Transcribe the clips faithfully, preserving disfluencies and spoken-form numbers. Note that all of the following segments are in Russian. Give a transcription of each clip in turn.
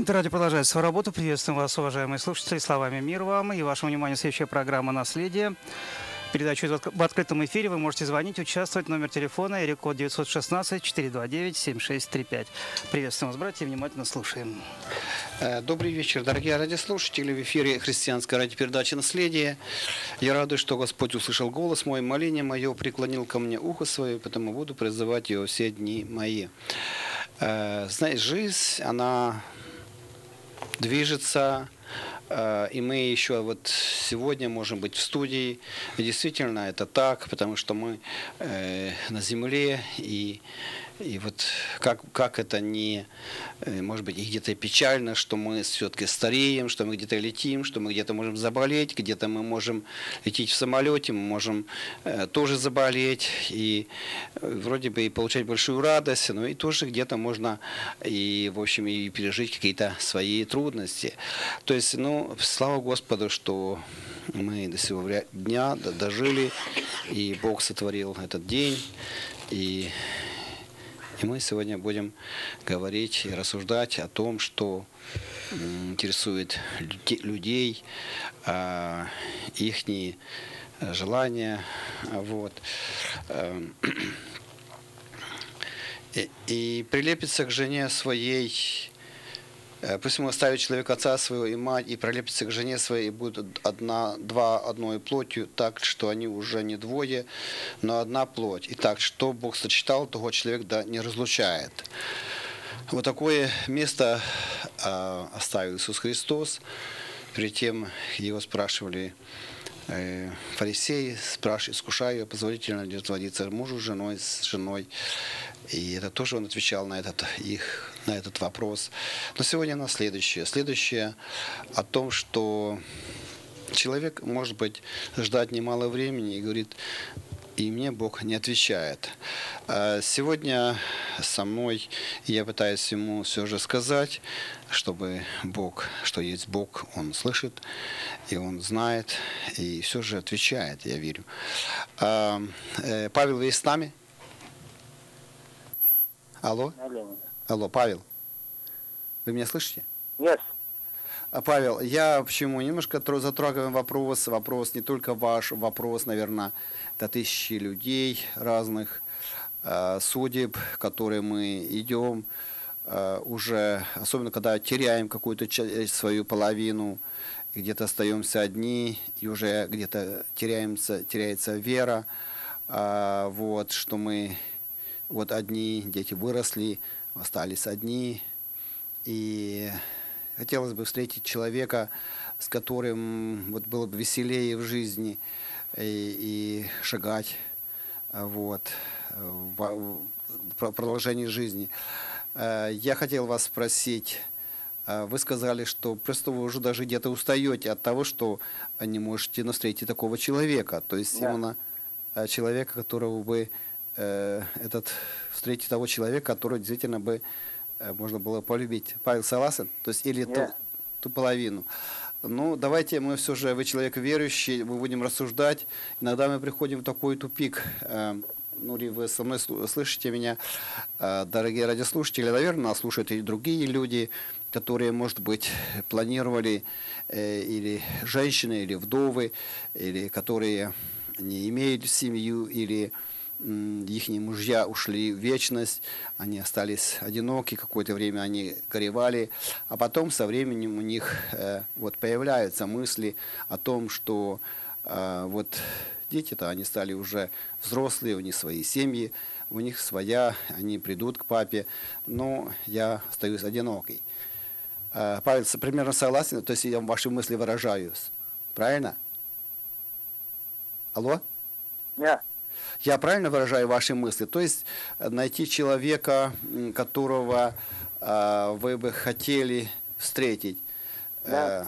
Интеррадио продолжает свою работу. Приветствуем вас, уважаемые слушатели, словами «Мир вам» и вашему вниманию следующая программа «Наследие». Передачу в открытом эфире вы можете звонить, участвовать. Номер телефона эрикод девятьсот шестнадцать четыреста двадцать девять семьдесят шесть тридцать пять. Приветствуем вас, братья, внимательно слушаем. Добрый вечер, дорогие радиослушатели. В эфире христианская радиопередача «Наследие». Я радуюсь, что Господь услышал голос мой, моление мое, преклонил ко мне ухо свое, потому буду призывать его все дни мои. Знаете, жизнь, она движется, и мы еще вот сегодня можем быть в студии. И действительно это так, потому что мы на земле, и, и вот как, как это не, может быть, и где-то печально, что мы все-таки стареем, что мы где-то летим, что мы где-то можем заболеть, где-то мы можем лететь в самолете, мы можем тоже заболеть, и вроде бы и получать большую радость, но и тоже где-то можно и, в общем, и пережить какие-то свои трудности. То есть, ну, слава Господу, что мы до сего дня дожили, и Бог сотворил этот день, и, и мы сегодня будем говорить и рассуждать о том, что интересует людей, их желания, вот. И, и прилепится к жене своей. Пусть ему оставит человек отца своего и мать, и прилепится к жене своей, и будут одна, два одной плотью, так, что они уже не двое, но одна плоть. И так, что Бог сочетал, того человек да не разлучает. Вот такое место э, оставил Иисус Христос. Перед тем его спрашивали э, фарисеи, спрашивали, искушая его, позволительно ли разводиться мужу с женой, с женой. И это тоже он отвечал на этот, их, на этот вопрос. Но сегодня на следующее. Следующее о том, что человек, может быть, ждать немало времени и говорит, и мне Бог не отвечает. Сегодня со мной я пытаюсь ему все же сказать, чтобы Бог, что есть Бог, Он слышит, и Он знает, и все же отвечает, я верю. Павел, вы есть с нами? Алло? Алло. Алло, Павел. Вы меня слышите? Yes. Павел, я почему немножко затрагиваем вопрос, вопрос не только ваш, вопрос, наверное, до тысячи людей разных э, судеб, которые мы идем э, уже, особенно когда теряем какую-то свою половину, и где-то остаемся одни, и уже где-то теряемся, теряется вера, э, вот, что мы вот одни, дети выросли, остались одни, и хотелось бы встретить человека, с которым вот было бы веселее в жизни и, и шагать вот, в, в продолжении жизни. Я хотел вас спросить, вы сказали, что просто вы уже даже где-то устаете от того, что не можете встретить такого человека, то есть да. именно человека, которого вы этот, встретить того человека, который действительно бы можно было полюбить. Павел, согласен? То есть или yeah. ту, ту половину. Ну, давайте мы все же, вы человек верующий, мы будем рассуждать. Иногда мы приходим в такой тупик. Ну, ли вы со мной слышите меня, дорогие радиослушатели, наверное, нас слушают и другие люди, которые, может быть, планировали, или женщины, или вдовы, или которые не имеют семью, или их мужья ушли в вечность, они остались одиноки, какое-то время они горевали, а потом со временем у них э, вот появляются мысли о том, что э, вот дети-то, они стали уже взрослые, у них свои семьи, у них своя, они придут к папе, но я остаюсь одинокий. Э, Павел, примерно согласен, то есть я ваши мысли выражаюсь, правильно? Алло? Yeah. Я правильно выражаю ваши мысли? То есть найти человека, которого э, вы бы хотели встретить. Да.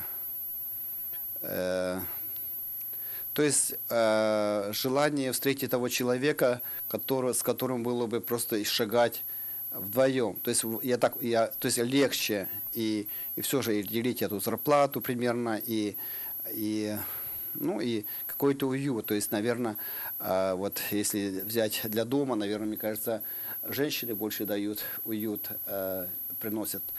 Э, э, то есть э, желание встретить того человека, который, с которым было бы просто шагать вдвоем. То есть я так, я, то есть легче и, и все же и делить эту зарплату примерно и и ну и какой-то уют. То есть, наверное, вот если взять для дома, наверное, мне кажется, женщины больше дают уют, приносят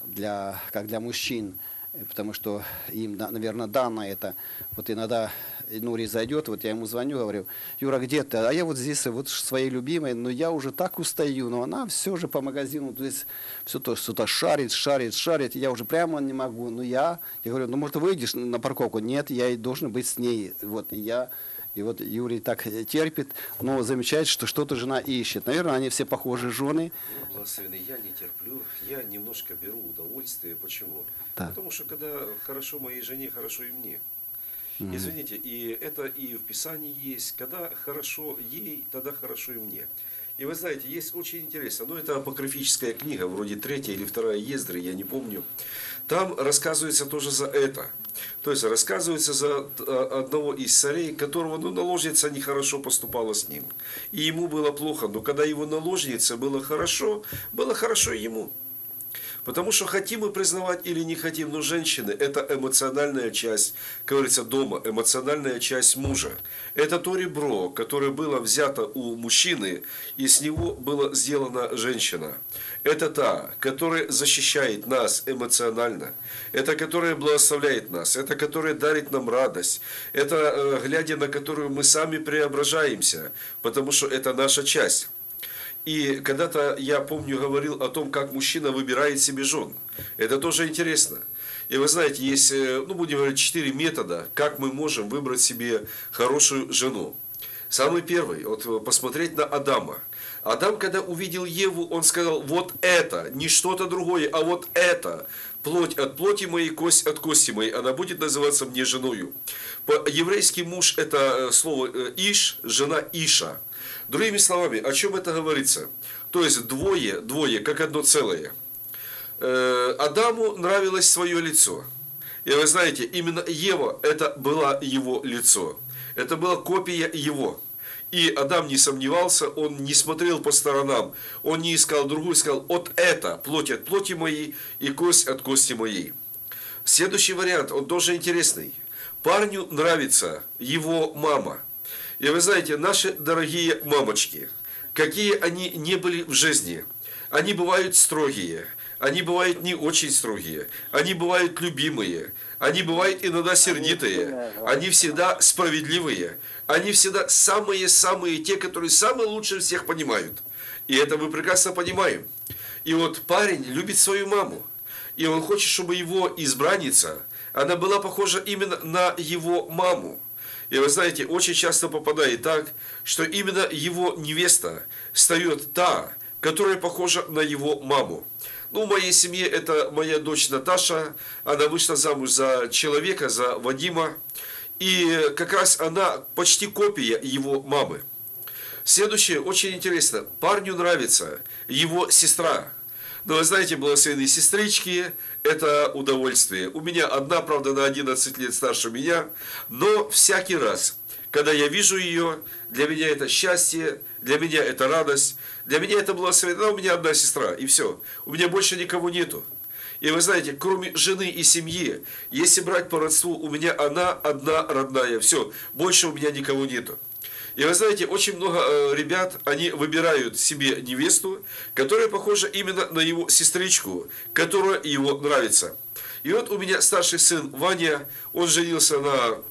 для, как для мужчин, потому что им, наверное, дано это. Вот иногда Нури зайдет, вот я ему звоню, говорю: Юра, где ты? А я вот здесь вот своей любимой, но я уже так устаю, но она все же по магазину здесь все то что-то шарит, шарит, шарит, я уже прямо не могу. Но я, я говорю: ну, может, выйдешь на парковку? Нет, я и должен быть с ней. Вот, и я... И вот Юрий так терпит, но замечает, что что-то жена ищет. Наверное, они все похожи жены. Ну, благословенный, я не терплю, я немножко беру удовольствие. Почему? Да. Потому что когда хорошо моей жене, хорошо и мне. Мгм. Извините, и это и в Писании есть. Когда хорошо ей, тогда хорошо и мне. И вы знаете, есть очень интересно, но это апокрифическая книга, вроде третья или вторая Ездры, я не помню. Там рассказывается тоже за это. То есть рассказывается за одного из царей, которого, ну, наложница нехорошо поступала с ним. И ему было плохо, но когда его наложнице было хорошо, было хорошо и ему. Потому что хотим мы признавать или не хотим, но женщины – это эмоциональная часть, как говорится, дома, эмоциональная часть мужа. Это то ребро, которое было взято у мужчины, и с него была сделана женщина. Это та, которая защищает нас эмоционально, это которая благословляет нас, это которая дарит нам радость, это глядя на которую мы сами преображаемся, потому что это наша часть. И когда-то, я помню, говорил о том, как мужчина выбирает себе жен. Это тоже интересно. И вы знаете, есть, ну, будем говорить, четыре метода, как мы можем выбрать себе хорошую жену. Самый первый, вот посмотреть на Адама. Адам, когда увидел Еву, он сказал: вот это, не что-то другое, а вот это. Плоть от плоти моей, кость от кости моей, она будет называться мне женою. По-еврейски муж – это слово Иш, жена Иша. Другими словами, о чем это говорится? То есть двое, двое, как одно целое. Адаму нравилось свое лицо. И вы знаете, именно Ева – это было его лицо. Это была копия его. И Адам не сомневался, он не смотрел по сторонам, он не искал другую, сказал: вот это, плоть от плоти моей и кость от кости моей. Следующий вариант, он тоже интересный. Парню нравится его мама. И вы знаете, наши дорогие мамочки, какие они не были в жизни, они бывают строгие, они бывают не очень строгие, они бывают любимые, они бывают иногда сердитые, они всегда справедливые, они всегда самые-самые те, которые самые лучше всех понимают. И это мы прекрасно понимаем. И вот парень любит свою маму, и он хочет, чтобы его избранница, она была похожа именно на его маму. И вы знаете, очень часто попадает так, что именно его невеста встает та, которая похожа на его маму. Ну, в моей семье это моя дочь Наташа, она вышла замуж за человека, за Вадима, и как раз она почти копия его мамы. Следующее, очень интересно, парню нравится его сестра. Но вы знаете, благословенные сестрички, это удовольствие. У меня одна, правда, на одиннадцать лет старше меня, но всякий раз, когда я вижу ее, для меня это счастье, для меня это радость, для меня это благословение. У меня одна сестра, и все. У меня больше никого нету. И вы знаете, кроме жены и семьи, если брать по родству, у меня она одна родная, все, больше у меня никого нету. И вы знаете, очень много ребят, они выбирают себе невесту, которая похожа именно на его сестричку, которая ему нравится. И вот у меня старший сын Ваня, он женился на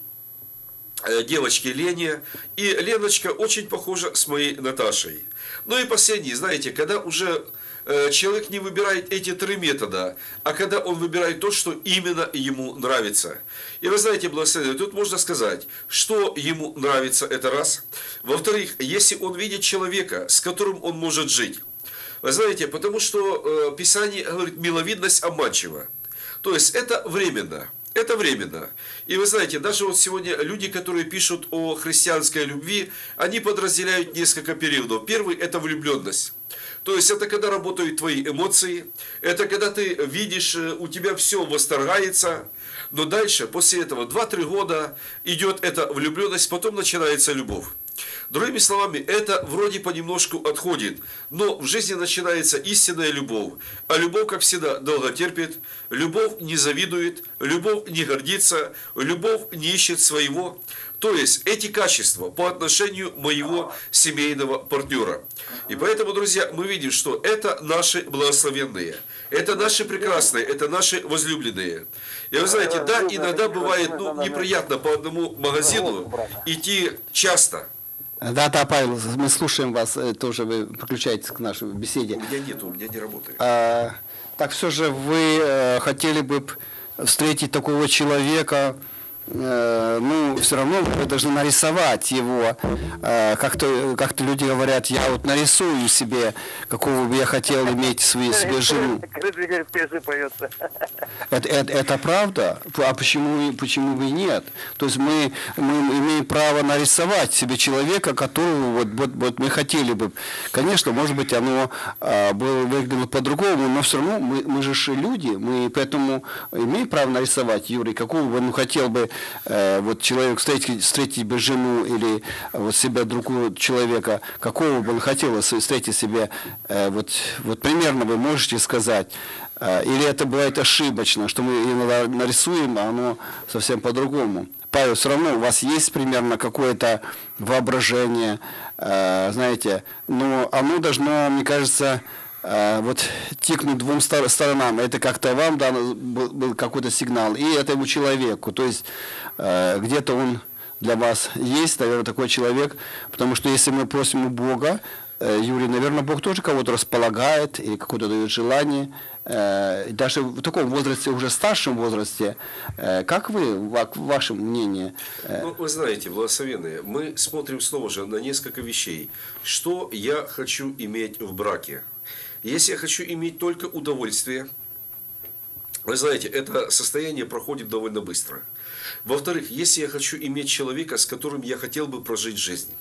девочке Лене, и Леночка очень похожа с моей Наташей. Ну и последний, знаете, когда уже человек не выбирает эти три метода, а когда он выбирает то, что именно ему нравится. И вы знаете, благословенные, тут можно сказать, что ему нравится, это раз. Во-вторых, если он видит человека, с которым он может жить. Вы знаете, потому что Писание говорит, миловидность обманчива. То есть это временно. Это временно. И вы знаете, даже вот сегодня люди, которые пишут о христианской любви, они подразделяют несколько периодов. Первый – это влюбленность. То есть это когда работают твои эмоции, это когда ты видишь, у тебя все восторгается, но дальше, после этого, два-три года идет эта влюбленность, потом начинается любовь. Другими словами, это вроде понемножку отходит, но в жизни начинается истинная любовь. А любовь, как всегда, долго терпит, любовь не завидует, любовь не гордится, любовь не ищет своего. То есть эти качества по отношению моего семейного партнера. И поэтому, друзья, мы видим, что это наши благословенные, это наши прекрасные, это наши возлюбленные. И вы знаете, да, иногда бывает ну, неприятно по одному магазину идти часто. Да, да, Павел, мы слушаем вас, тоже вы подключаетесь к нашей беседе. У меня нет, у меня не работает. А, так все же вы э, хотели бы встретить такого человека, э, ну, все равно вы должны нарисовать его. Э, как-то, как-то люди говорят, я вот нарисую себе, какого бы я хотел иметь свою себе жену. Это, это, это правда? А почему, почему бы и нет? То есть мы, мы имеем право нарисовать себе человека, которого вот, вот, вот мы хотели бы. Конечно, может быть, оно а, было выглядело по-другому, но все равно мы, мы же люди, мы поэтому имеем право нарисовать, Юрий, какого бы он хотел бы э, вот человек встретить, встретить бы жену или вот себя другого человека, какого бы он хотел встретить себе, э, вот, вот примерно вы можете сказать. Или это бывает ошибочно, что мы иногда нарисуем, а оно совсем по-другому. Павел, все равно у вас есть примерно какое-то воображение, знаете, но оно должно, мне кажется, вот тикнуть двум сторонам. Это как-то вам дан был какой-то сигнал, и этому человеку. То есть где-то он для вас есть, наверное, такой человек, потому что если мы просим у Бога, Юрий, наверное, Бог тоже кого-то располагает и какое-то дает желание. Даже в таком возрасте, уже старшем возрасте, как вы, ваше мнение? Ну, вы знаете, благословенные, мы смотрим снова же на несколько вещей. Что я хочу иметь в браке? Если я хочу иметь только удовольствие, вы знаете, это состояние проходит довольно быстро. Во-вторых, если я хочу иметь человека, с которым я хотел бы прожить жизнь,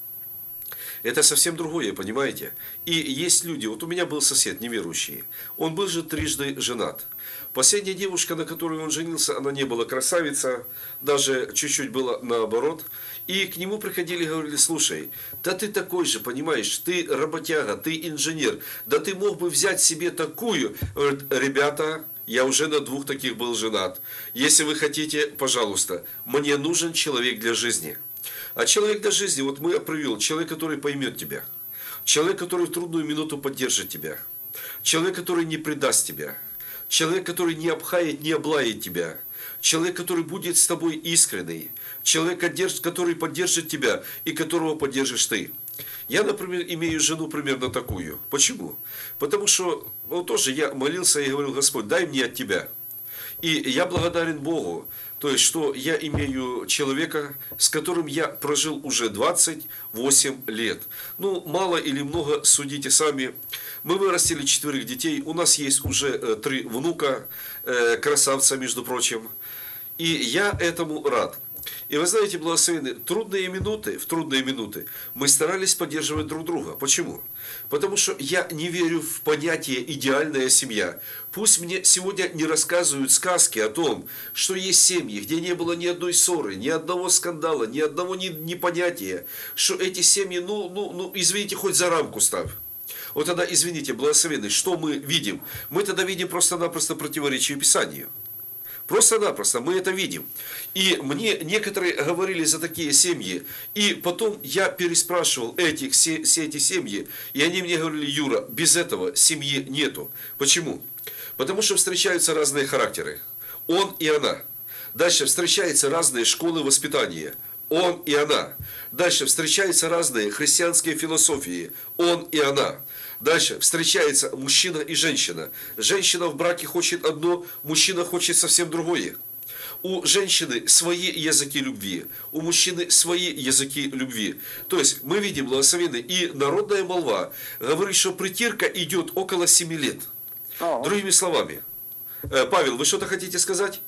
это совсем другое, понимаете? И есть люди, вот у меня был сосед неверующий, он был же трижды женат. Последняя девушка, на которой он женился, она не была красавица, даже чуть-чуть была наоборот. И к нему приходили и говорили, слушай, да ты такой же, понимаешь, ты работяга, ты инженер, да ты мог бы взять себе такую. Говорит, ребята, я уже на двух таких был женат. Если вы хотите, пожалуйста, мне нужен человек для жизни. А человек для жизни, вот мы привел, человек, который поймет тебя, человек, который в трудную минуту поддержит тебя, человек, который не предаст тебя, человек, который не обхает, не облает тебя, человек, который будет с тобой искренний, человек, который поддержит тебя и которого поддержишь ты. Я, например, имею жену примерно такую. Почему? Потому что ну, тоже я молился и говорил, Господь, дай мне от тебя. И я благодарен Богу, то есть, что я имею человека, с которым я прожил уже двадцать восемь лет. Ну, мало или много, судите сами. Мы вырастили четверых детей, у нас есть уже э, три внука, э, красавца, между прочим. И я этому рад. И вы знаете, благословенные, трудные минуты, в трудные минуты мы старались поддерживать друг друга. Почему? Потому что я не верю в понятие «идеальная семья». Пусть мне сегодня не рассказывают сказки о том, что есть семьи, где не было ни одной ссоры, ни одного скандала, ни одного непонятия, что эти семьи, ну, ну, ну, извините, хоть за рамку ставь. Вот тогда, извините, благословенный, что мы видим? Мы тогда видим просто-напросто противоречие Писанию. Просто-напросто мы это видим. И мне некоторые говорили за такие семьи. И потом я переспрашивал этих, все, все эти семьи. И они мне говорили, Юра, без этого семьи нету. Почему? Потому что встречаются разные характеры. Он и она. Дальше встречаются разные школы воспитания. Он и она. Дальше встречаются разные христианские философии. Он и она. Дальше встречается мужчина и женщина. Женщина в браке хочет одно, мужчина хочет совсем другое. У женщины свои языки любви, у мужчины свои языки любви. То есть мы видим, благословенный, и народная молва говорит, что притирка идет около семи лет. Другими словами. Павел, вы что-то хотите сказать?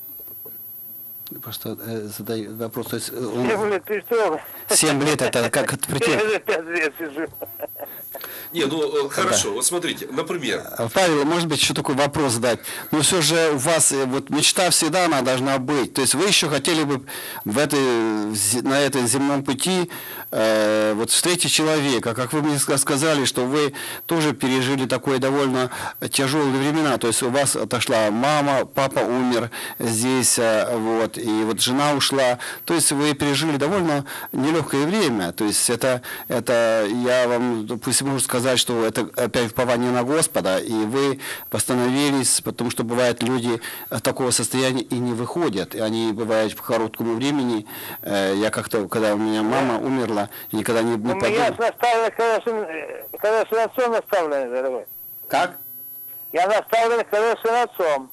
Просто э, задаю вопрос. То есть, он... Семь лет, ты что? Семь лет это как это притирка? Я пять лет сижу. Не, ну э, хорошо, да. Вот смотрите, например. Павел, может быть, еще такой вопрос задать. Но все же у вас э, вот мечта всегда она должна быть. То есть вы еще хотели бы в этой, на этом земном пути э, вот встретить человека. Как вы мне сказали, что вы тоже пережили такое довольно тяжелые времена. То есть у вас отошла мама, папа умер здесь, э, вот, и вот жена ушла. То есть вы пережили довольно нелегкое время. То есть это, это я вам, допустим, могу сказать, что это опять упование на Господа, и вы восстановились, потому что бывают люди такого состояния и не выходят, и они бывают по короткому времени. Я как-то, когда у меня мама умерла, никогда не, не подумал. Я наставлен, когда сын отцом наставлен, дорогой. Как? Я наставлен, когда сын отцом.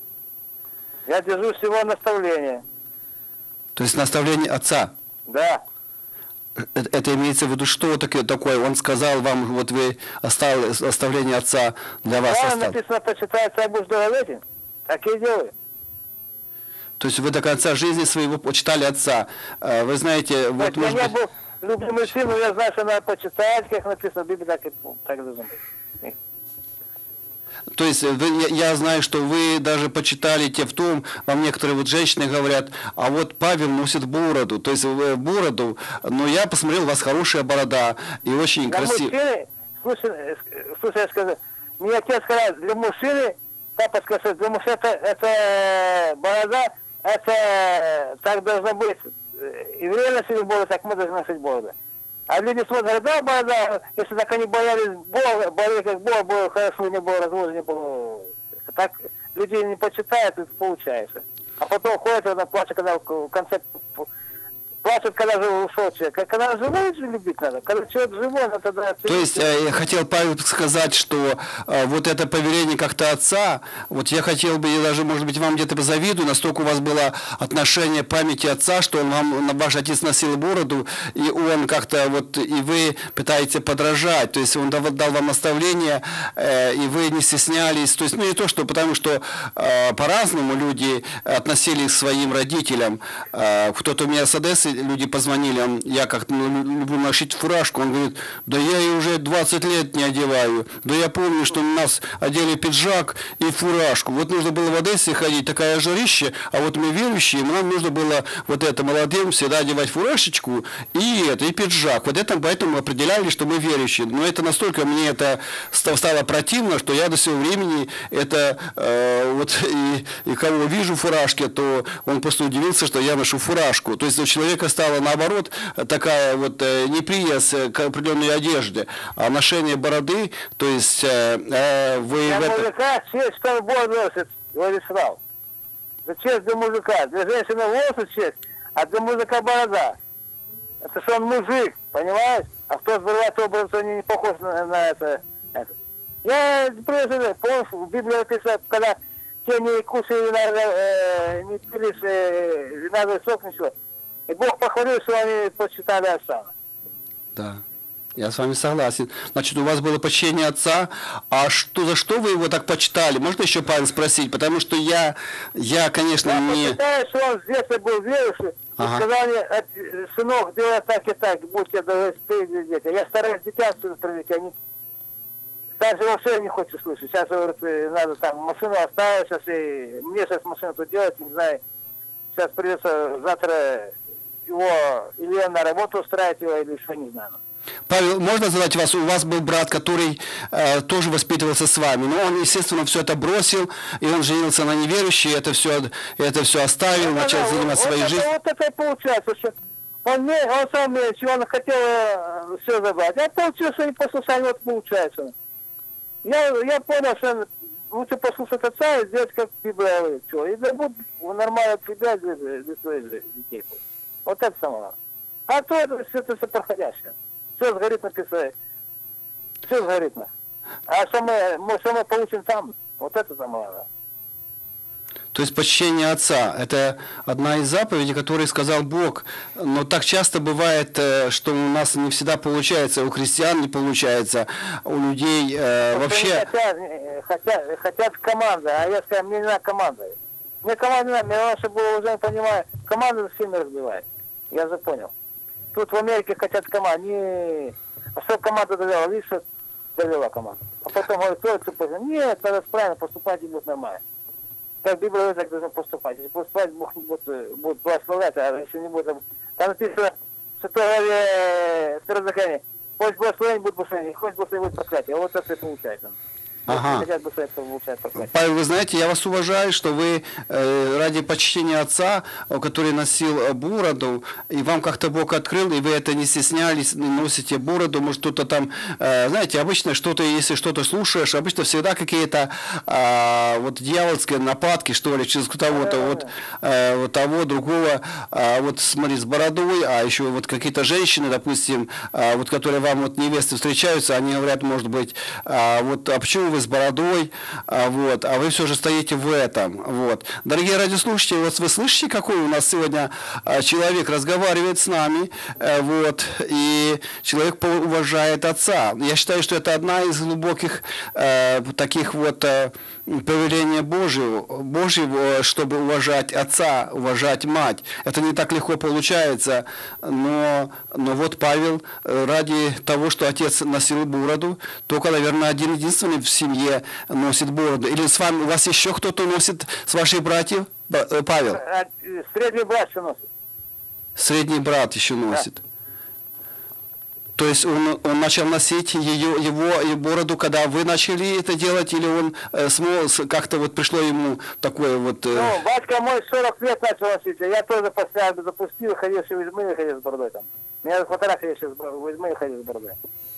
Я держусь его наставления. То есть наставление отца? Да. Это имеется в виду, что такое? Он сказал вам, вот вы оставили оставление отца для вас. Да, написано, почитай отца, будешь долголетен. Так и делаю. То есть вы до конца жизни своего почитали отца. Вы знаете, то вот может я быть... был любимый сын, но я знаю, что надо почитать, как написано в Библии, так и так должно быть. То есть вы, я, я знаю, что вы даже почитали те в том, вам некоторые вот женщины говорят, а вот Павел носит бороду, то есть бороду, но я посмотрел, у вас хорошая борода и очень красивая. Слушай, слушай, я скажу, мне отец сказал, для мужчины, папа сказал, для мужчины это, это борода, это так должно быть. Евреи носили бороду, так мы должны носить бороду. А люди смотрят, да, борода, если так они боялись Бога, боялись как Бога, было хорошо, не было развода, не было. Так люди не почитают, и получается. А потом ходят, она плачет, когда в конце... Плачут, когда же ушел человек. Когда живой же любить надо. Когда человек живой, надо тогда... То есть э, я хотел, Павел, сказать, что э, вот это повеление как-то отца, вот я хотел бы, я даже, может быть, вам где-то позавидую, настолько у вас было отношение памяти отца, что он вам, ваш отец носил бороду, и он как-то вот, и вы пытаетесь подражать, то есть он дал, дал вам наставление, э, и вы не стеснялись, то есть, ну не то, что, потому что э, по-разному люди относились к своим родителям. Э, кто-то у меня с Одессы, люди позвонили, я как-то ну, люблю носить фуражку, он говорит, да я ее уже двадцать лет не одеваю, да я помню, что у нас одели пиджак и фуражку, вот нужно было в Одессе ходить, такая жарище, а вот мы верующие, нам нужно было вот это молодым всегда одевать фуражечку и это, и пиджак, вот это поэтому определяли, что мы верующие, но это настолько мне это стало противно, что я до сего времени это э, вот и, и кого вижу в фуражке, то он просто удивился, что я ношу фуражку, то есть у человека стала наоборот такая вот э, неприязнь к определенной одежде, а ношение бороды, то есть э, э, вы... Для в это... мужика честь, что он бороду носит, Владислав. Это честь для мужика. Для женщины волосы честь, а для мужика борода. Это что он мужик, понимаешь? А кто сбривает образ, он не похож на, на это, это. Я прежде помню, в Библии написано, когда те не кушали виноград, э, не пили э, виноградный сок, ничего. И Бог похвалил, что они почитали отца. Да, я с вами согласен. Значит, у вас было почтение отца, а что, за что вы его так почитали? Можно еще, Павел, спросить? Потому что я, я конечно, я не... Я почитаю, что он с детства был верующий, ага. И сказал мне, сынок, делай так и так, будьте достойны дети. Я стараюсь дитя сюда привести, они... Даже вообще не хочу слышать. Сейчас, говорит, надо там машину оставить, сейчас и... мне сейчас машину тут делать, не знаю. Сейчас придется завтра... его или на работу устраивать его, или что, не знаю. Павел, можно задать вас, у вас был брат, который э, тоже воспитывался с вами, но он, естественно, все это бросил, и он женился на неверующей, это все, это все оставил, да, начал да, заниматься вот, своей вот жизнью. Это, вот это и получается, что он, не, он сам чего он хотел э, все забрать, а получилось, что не послушание, вот получается. Я, я понял, что лучше послушать отца и сделать, как Библия говорит, что, и да будет нормально тебя для, для своих детей. Вот это самое. А то это все, это все проходящее. Все сгорит написать. Все сгорит. А что мы, мы, что мы получим там, вот это самое. То есть почтение отца – это одна из заповедей, которые сказал Бог. Но так часто бывает, что у нас не всегда получается, у христиан не получается, у людей э, вообще… Хотят, хотят, хотят команды, а я скажу, мне не надо команды. Мне команда не надо, мне надо, чтобы было уже, понимаю, команда с всеми разбивает. Я же понял. Тут в Америке хотят команду. Не... А что команда довела? Видишь, завела команду. А потом говорит, ой, ты поздно. Нет, надо правильно поступать и будет нормально. Как Библия говорит, так должно поступать. Если поступать, Бог будет, будет благословлять, а если не будет... Там написано в шестой главе Второзакония, хоть благословение будет благословение, хоть благословение будет проклятие. Вот это и получается. Ага. Павел, вы знаете, я вас уважаю, что вы э, ради почтения отца, который носил бороду, и вам как-то Бог открыл, и вы это не стеснялись, носите бороду, может кто-то там, э, знаете, обычно что-то, если что-то слушаешь, обычно всегда какие-то э, вот дьявольские нападки, что ли, через того-то, вот, э, вот того, другого, э, вот смотри, с бородой, а еще вот какие-то женщины, допустим, э, вот которые вам вот невесты встречаются, они говорят, может быть, э, вот, а почему вы с бородой, а, вот, а вы все же стоите в этом. Вот. Дорогие радиослушатели, вот вы слышите, какой у нас сегодня а, человек разговаривает с нами, а, вот, и человек уважает отца. Я считаю, что это одна из глубоких а, таких вот а, повелений Божьего, Божьего, чтобы уважать отца, уважать мать. Это не так легко получается, но, но вот Павел ради того, что отец носил бороду, только, наверное, один единственный в семье носит бороду. Или с вами, у вас еще кто-то носит с ваших братьев? Павел? Средний брат еще носит. Средний брат еще носит. Да. То есть он, он начал носить ее, его бороду, когда вы начали это делать, или он э, смол, как-то вот пришло ему такое вот... Э... Ну, батька мой сорок лет начал носить, я тоже постоянно запустил, ходил еще в Измаиле, ходил с бородой там. У меня фотография сейчас в Измаиле ходил с бородой.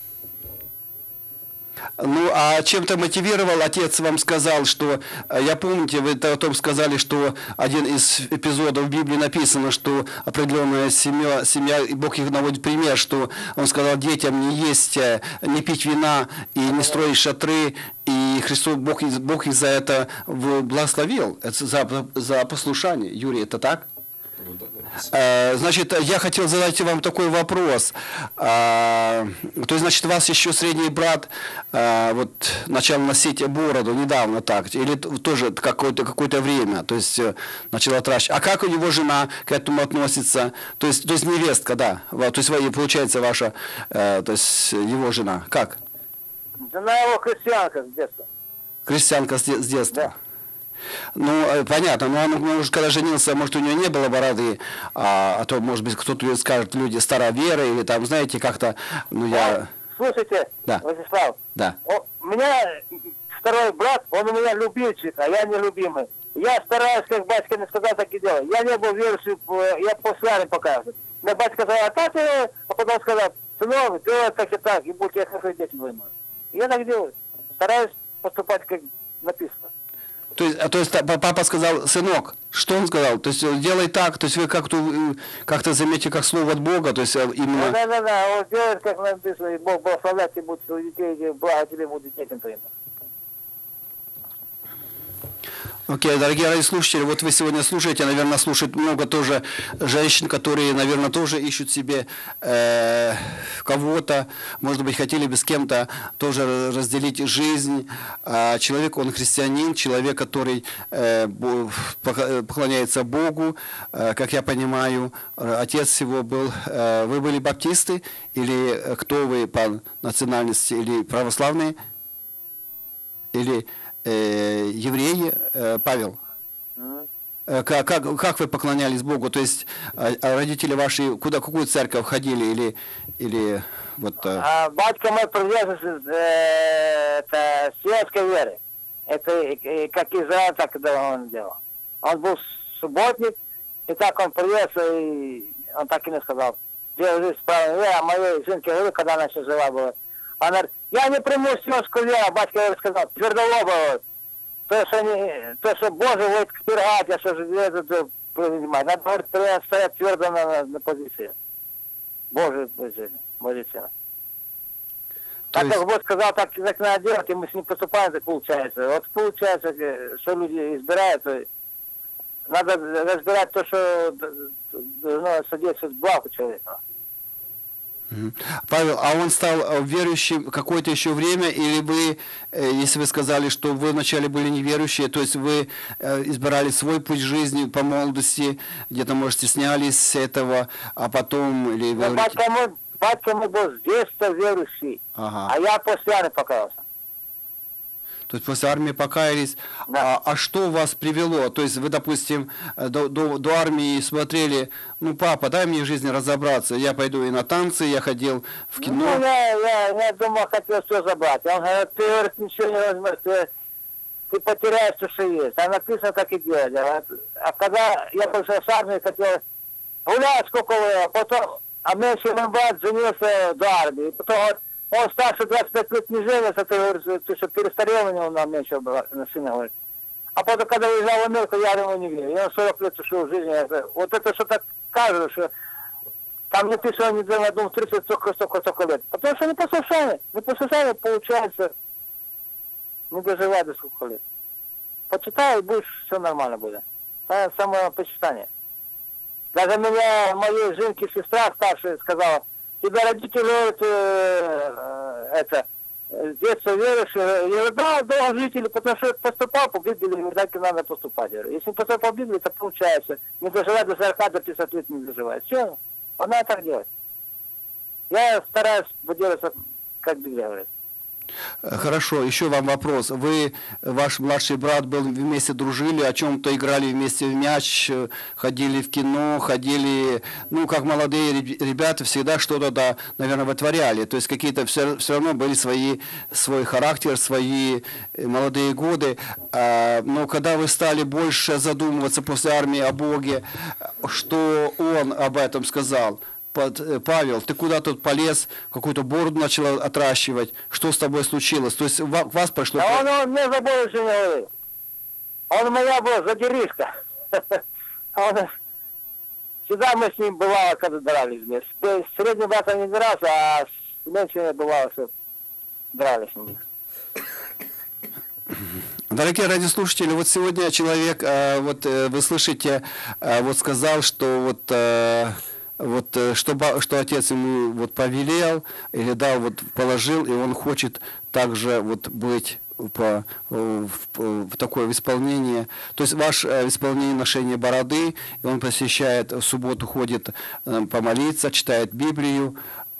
Ну, а чем-то мотивировал отец, вам сказал, что, я помните, вы о том сказали, что один из эпизодов в Библии написано, что определенная семья, семья, и Бог их наводит пример, что он сказал детям не есть, не пить вина и не строить шатры, и Христос, Бог, Бог их за это благословил, это за, за послушание. Юрий, это так? Значит, я хотел задать вам такой вопрос. То есть, значит, у вас еще средний брат вот начал носить бороду недавно так, или тоже какое-то какое-то время, то есть начал отращивать. А как у него жена к этому относится? То есть, то есть невестка, да? То есть, получается, ваша, то есть его жена. Как? Жена его христианка с детства. Христианка с детства. Да. Ну, понятно, но он, может, когда женился, может, у него не было бороды, а, а то, может быть, кто-то скажет, люди староверы, или там, знаете, как-то, ну, я... Слушайте, да. Владислав, да. Он, у меня второй брат, он у меня любимчик, а я не любимый. Я стараюсь, как батька мне сказал, так и делаю. Я не был верующим, я после армии показываю. Мне батька сказал, а так, а потом сказал, сынок, делай так и так, и будь я хорошо дети вымою. Я так делаю. Стараюсь поступать, как написано. То есть, то есть папа сказал, сынок, что он сказал? То есть делай так, то есть вы как-то как-то заметите, как слово от Бога, то есть именно... Да, да, да, он делает, как написано, и Бог благословляет, и будет у детей, и благо тебе будет детям твоим. Окей, okay, дорогие радиослушатели, вот вы сегодня слушаете, наверное, слушает много тоже женщин, которые, наверное, тоже ищут себе э, кого-то, может быть, хотели бы с кем-то тоже разделить жизнь. А человек, он христианин, человек, который э, поклоняется Богу, э, как я понимаю, отец его был, э, вы были баптисты, или кто вы по национальности, или православные, или... Э, евреи, э, Павел, mm-hmm. э, как, как, как вы поклонялись Богу? То есть э, родители ваши куда, какую церковь ходили или, или вот... Э... А, батька мой приверженец э, это светской веры. Это э, как Израиль, так когда он делал. Он был субботник, и так он привез, и он так и мне сказал, делай жизнь с правильной верой, а моей жинке говорю, когда она еще жива была. Она говорит, я не приму светскую веру, батька сказал, твердолобово. То, что, не, то, что Боже будет впирать, а что же это принимать. Надо, говорит, стоять твердо на, на позиции. Божий позиции. Позиция. Так есть... как Бог сказал, так, так надо делать, и мы с ним поступаем, так получается. Вот получается, что люди избирают, надо разбирать то, что должно содействовать благу человека. Павел, а он стал верующим какое-то еще время, или вы, если вы сказали, что вы вначале были неверующие, то есть вы избирали свой путь жизни по молодости, где-то, может, стеснялись этого, а потом... Или вы говорите... батька, мой, батька мой был с детства верующий, Ага. а я после армии покаялся. То есть после армии покаялись. Да. А, а что вас привело? То есть вы, допустим, до, до, до армии смотрели, ну, папа, дай мне в жизни разобраться. Я пойду и на танцы, я ходил в кино. Ну, я, я, я думал, хотел все забрать. Он говорит, ты, говорит, ничего не возьмешь, ты, ты потеряешь то, что есть. А написано, так и делать. А, а когда я пришел с армии, хотел гулять сколько лет, потом, а меньше мой брат женился до армии. Потом вот, он старше двадцать пять лет не женился, ты говоришь, ты что, перестарел у него на меньше брат, на сына, говорит. А потом, когда уезжал в Америку, я ему не верю. И он сорок лет ушел в жизни. Это, вот это что так кажется, что там не писано, не дело, я думаю, тридцать столько, столько, столько лет. Потому что непослушание, непослушание получается, не доживать до сколько лет. Почитай, и будешь, все нормально будет. Это самое почитание. Даже меня, моей жинки, сестра старшая сказала, тебя родители, говорят, э, это, с детства веришь? Я говорю, да, долгожители, потому что поступал по Библии, так и надо поступать. Я говорю, если поступал по Библии, то получается, не доживать до сорока, до пятидесяти лет не доживать. Все, она так делает. Я стараюсь выделаться, как Библия говорит. Хорошо, еще вам вопрос. Вы, ваш младший брат был, вместе дружили, о чем-то играли вместе в мяч, ходили в кино, ходили, ну, как молодые ребята, всегда что-то, да, наверное, вытворяли. То есть какие-то все, все равно были свои, свой характер, свои молодые годы. Но когда вы стали больше задумываться после армии о Боге, что он об этом сказал? Павел, ты куда тут полез, какую-то бороду начал отращивать, что с тобой случилось? То есть у вас прошло... Да он, он мне за больше не говорит. Он у меня был задиришка. Он... Всегда мы с ним бывало, когда дрались вместе. С средним братом не дрался, а с меньшими бывало, что дрались с ним. Дорогие радиослушатели, вот сегодня человек, вот вы слышите, вот сказал, что вот... Вот что, что отец ему вот повелел или дал, вот положил, и он хочет также вот быть по, в, в такое в исполнении. То есть ваше в исполнении ношения бороды, и он посещает, в субботу ходит помолиться, читает Библию.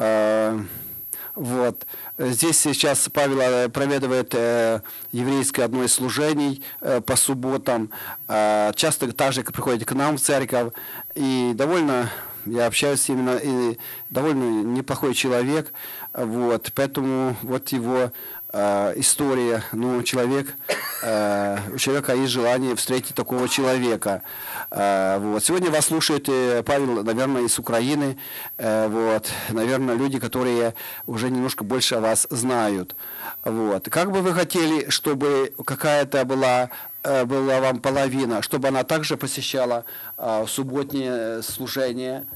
Вот. Здесь сейчас Павел проведывает э, еврейское одно из служений э, по субботам. Э, часто также приходит к нам в церковь, и довольно... Я общаюсь именно, и довольно неплохой человек, вот, поэтому вот его э, история, ну, человек, э, у человека есть желание встретить такого человека, э, вот. Сегодня вас слушает э, Павел, наверное, из Украины, э, вот, наверное, люди, которые уже немножко больше о вас знают, вот. Как бы вы хотели, чтобы какая-то была была вам половина, чтобы она также посещала э, субботнее служение,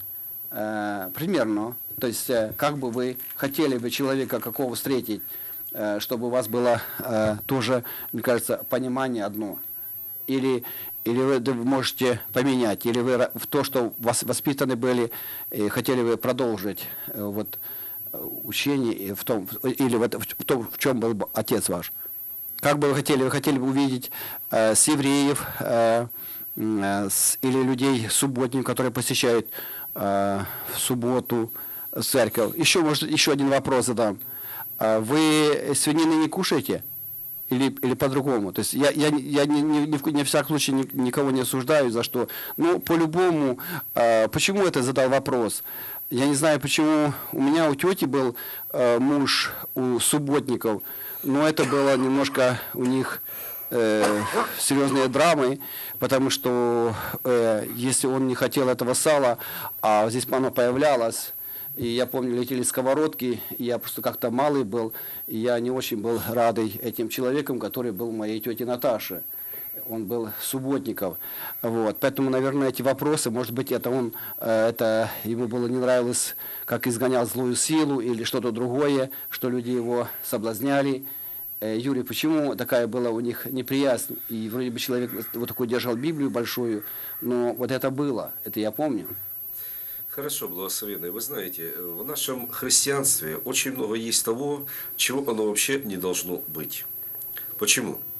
э, примерно. То есть, э, как бы вы хотели бы человека какого встретить, э, чтобы у вас было э, тоже, мне кажется, понимание одно. Или, или вы можете поменять, или вы в то, что вас воспитаны были, и хотели бы продолжить э, вот, учение, в том, или в, в том, в чем был отец ваш. Как бы вы хотели? Вы хотели бы увидеть э, с евреев э, э, с, или людей субботников, которые посещают э, в субботу церковь? Еще, может, еще один вопрос задам. Э, вы свинины не кушаете? Или, или по-другому? То есть я, я, я ни, ни, ни, в, ни в всяком случае ни, никого не осуждаю за что. Но по-любому, э, почему это задал вопрос? Я не знаю, почему у меня у тети был э, муж у субботников, но это было немножко у них э, серьезные драмы, потому что э, если он не хотел этого сала, а здесь оно появлялось, и я помню, летели сковородки, и я просто как-то малый был, и я не очень был радый этим человеком, который был моей тете Наташе. Он был субботников. Вот. Поэтому, наверное, эти вопросы, может быть, это он, это ему было не нравилось, как изгонял злую силу или что-то другое, что люди его соблазняли. Юрий, почему такая была у них неприязнь? И вроде бы человек вот такой держал Библию большую, но вот это было, это я помню. Хорошо, благословенные. Вы знаете, в нашем христианстве очень много есть того, чего оно вообще не должно быть. Почему?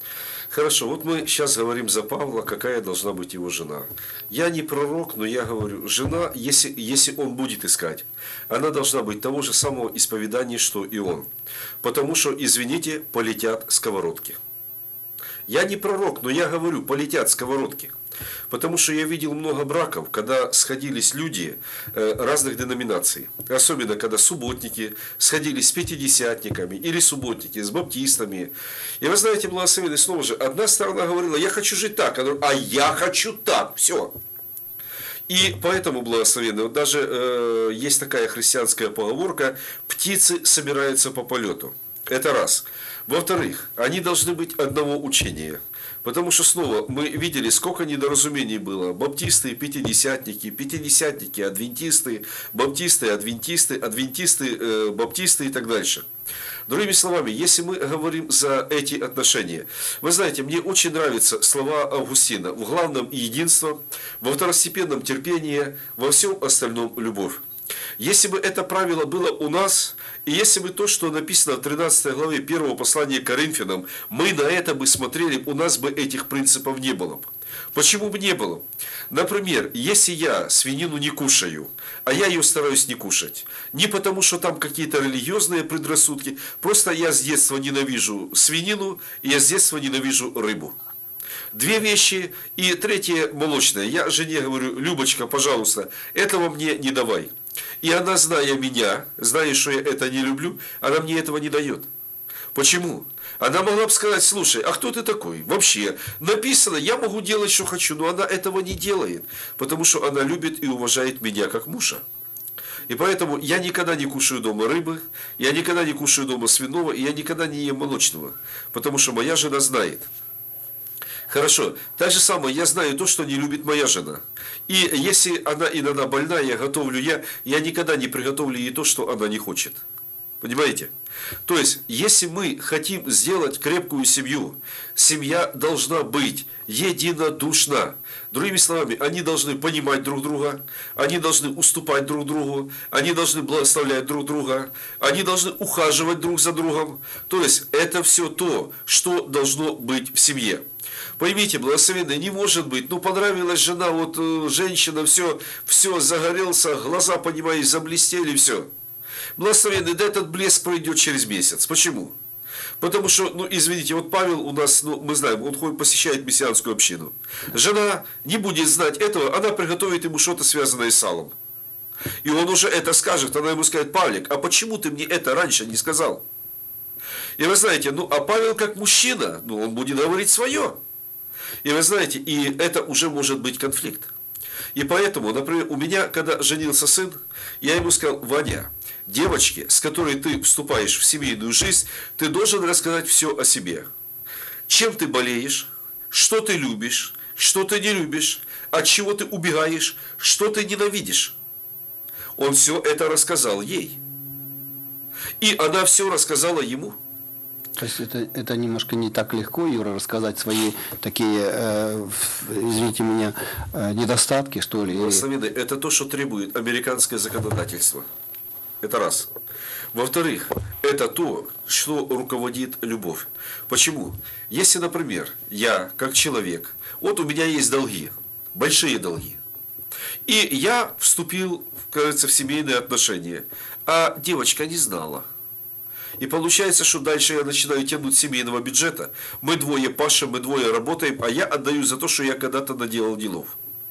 Хорошо, вот мы сейчас говорим за Павла, какая должна быть его жена. Я не пророк, но я говорю, жена, если, если он будет искать, она должна быть того же самого исповедания, что и он. Потому что, извините, полетят сковородки. Я не пророк, но я говорю, полетят сковородки. Потому что я видел много браков, когда сходились люди разных деноминаций. Особенно, когда субботники сходились с пятидесятниками или субботники с баптистами. И вы знаете, благословенный, снова же, одна сторона говорила, я хочу жить так, а я хочу так, все. И поэтому, благословенный, вот даже э, есть такая христианская поговорка, птицы собираются по полету. Это раз. Во-вторых, они должны быть одного учения. Потому что снова мы видели, сколько недоразумений было. Баптисты, пятидесятники, пятидесятники, адвентисты, баптисты, адвентисты, адвентисты, э, баптисты и так дальше. Другими словами, если мы говорим за эти отношения, вы знаете, мне очень нравятся слова Августина. В главном единство, во второстепенном терпении, во всем остальном любовь. Если бы это правило было у нас, и если бы то, что написано в тринадцатой главе первого послания к Коринфянам, мы на это бы смотрели, у нас бы этих принципов не было. Почему бы не было? Например, если я свинину не кушаю, а я ее стараюсь не кушать, не потому, что там какие-то религиозные предрассудки, просто я с детства ненавижу свинину, и я с детства ненавижу рыбу. Две вещи, и третье молочное. Я жене говорю, Любочка, пожалуйста, этого мне не давай. И она, зная меня, зная, что я это не люблю, она мне этого не дает. Почему? Она могла бы сказать, слушай, а кто ты такой? Вообще, написано, я могу делать, что хочу, но она этого не делает, потому что она любит и уважает меня как мужа. И поэтому я никогда не кушаю дома рыбы, я никогда не кушаю дома свиного, и я никогда не ем молочного, потому что моя жена знает. Хорошо, так же самое, я знаю то, что не любит моя жена. И если она иногда больна, я готовлю я, я никогда не приготовлю ей то, что она не хочет. Понимаете? То есть, если мы хотим сделать крепкую семью, семья должна быть единодушна. Другими словами, они должны понимать друг друга, они должны уступать друг другу, они должны благословлять друг друга, они должны ухаживать друг за другом. То есть, это все то, что должно быть в семье. Поймите, благословенный, не может быть, ну понравилась жена, вот женщина, все, все загорелся, глаза, понимаешь, заблестели, все. Благословенный, да этот блеск пройдет через месяц. Почему? Потому что, ну извините, вот Павел у нас, ну мы знаем, он ходит, посещает мессианскую общину. Жена не будет знать этого, она приготовит ему что-то связанное с салом. И он уже это скажет, она ему скажет, Павлик, а почему ты мне это раньше не сказал? И вы знаете, ну а Павел как мужчина, ну он будет говорить свое. И вы знаете, и это уже может быть конфликт. И поэтому, например, у меня, когда женился сын, я ему сказал, Ваня, девочке, с которой ты вступаешь в семейную жизнь, ты должен рассказать все о себе. Чем ты болеешь, что ты любишь, что ты не любишь, от чего ты убегаешь, что ты ненавидишь. Он все это рассказал ей. И она все рассказала ему. То есть это, это немножко не так легко, Юра, рассказать свои такие, э, извините меня, э, недостатки, что ли? Благословенный, это то, что требует американское законодательство. Это раз. Во-вторых, это то, что руководит любовь. Почему? Если, например, я, как человек, вот у меня есть долги, большие долги, и я вступил, кажется, в семейные отношения, а девочка не знала. И получается, что дальше я начинаю тянуть семейного бюджета. Мы двое пашем, мы двое работаем, а я отдаю за то, что я когда-то наделал делов.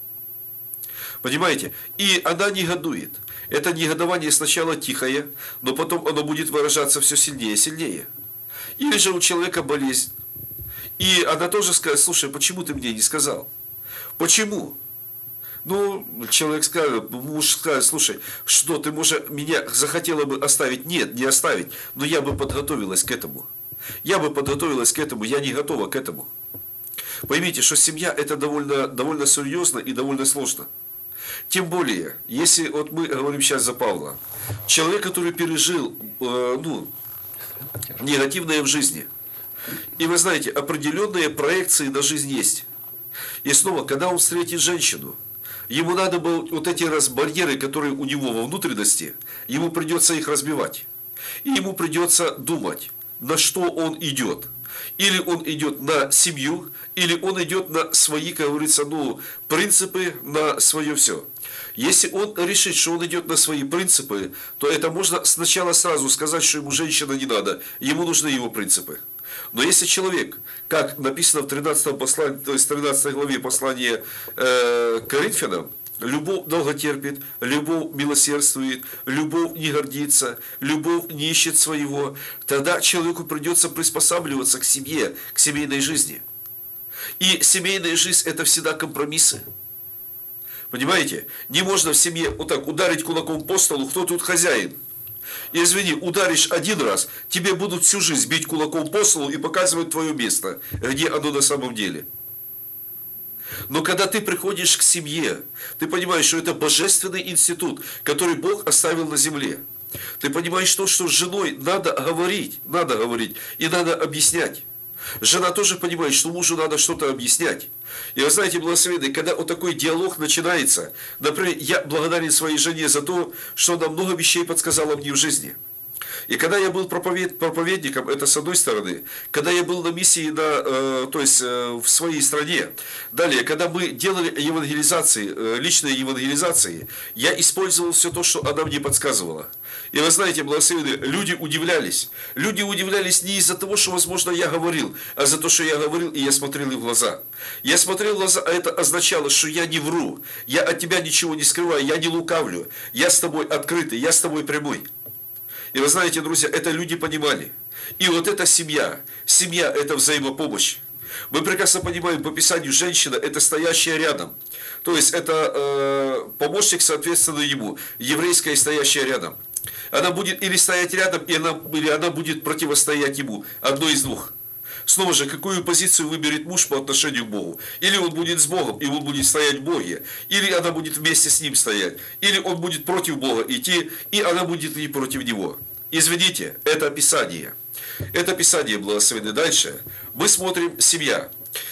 Понимаете? И она негодует. Это негодование сначала тихое, но потом оно будет выражаться все сильнее и сильнее. Или же у человека болезнь. И она тоже скажет, слушай, почему ты мне не сказал? Почему? Ну, человек скажет, муж скажет, слушай, что ты, может, меня захотела бы оставить? Нет, не оставить, но я бы подготовилась к этому. Я бы подготовилась к этому, я не готова к этому. Поймите, что семья это довольно, довольно серьезно и довольно сложно. Тем более, если вот мы говорим сейчас за Павла, человек, который пережил э, ну, негативное в жизни, и вы знаете, определенные проекции на жизнь есть. И снова, когда он встретит женщину, ему надо было вот эти раз барьеры, которые у него во внутренности, ему придется их разбивать. И ему придется думать, на что он идет. Или он идет на семью, или он идет на свои, как говорится, ну, принципы, на свое все. Если он решит, что он идет на свои принципы, то это можно сначала сразу сказать, что ему женщина не надо, ему нужны его принципы. Но если человек, как написано в тринадцатом послании, то есть в тринадцатой главе послания э, Коринфянам, любовь долго терпит, любовь милосердствует, любовь не гордится, любовь не ищет своего, тогда человеку придется приспосабливаться к семье, к семейной жизни. И семейная жизнь – это всегда компромиссы. Понимаете? Не можно в семье вот так ударить кулаком по столу, кто тут хозяин. И извини, ударишь один раз, тебе будут всю жизнь бить кулаком по столу и показывать твое место, где оно на самом деле. Но когда ты приходишь к семье, ты понимаешь, что это божественный институт, который Бог оставил на земле. Ты понимаешь то, что с женой надо говорить, надо говорить и надо объяснять. Жена тоже понимает, что мужу надо что-то объяснять. И вы знаете, благословенные, когда вот такой диалог начинается, например, я благодарен своей жене за то, что она много вещей подсказала мне в жизни. И когда я был проповед, проповедником, это с одной стороны, когда я был на миссии на, э, то есть, э, в своей стране, далее, когда мы делали евангелизации, э, личные евангелизации, я использовал все то, что она мне подсказывала. И вы знаете, благословенные, люди удивлялись. Люди удивлялись не из-за того, что, возможно, я говорил, а за то, что я говорил, и я смотрел им в глаза. Я смотрел в глаза, а это означало, что я не вру, я от тебя ничего не скрываю, я не лукавлю, я с тобой открытый, я с тобой прямой. И вы знаете, друзья, это люди понимали. И вот эта семья, семья – это взаимопомощь. Мы прекрасно понимаем, по Писанию женщина – это стоящая рядом. То есть, это э, помощник, соответственно, ему, еврейская стоящая рядом. Она будет или стоять рядом, или она, или она будет противостоять ему. Одно из двух. Снова же, какую позицию выберет муж по отношению к Богу? Или он будет с Богом, и он будет стоять в Боге, или она будет вместе с ним стоять, или он будет против Бога идти, и она будет идти против него. Извините, это Писание. Это Писание благословенное. Дальше мы смотрим семья.